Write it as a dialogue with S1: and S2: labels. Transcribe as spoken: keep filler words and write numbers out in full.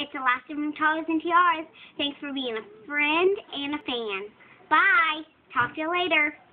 S1: It's Alaska from Toddlers and Tiaras. Thanks for being a friend and a fan. Bye. Talk to you later.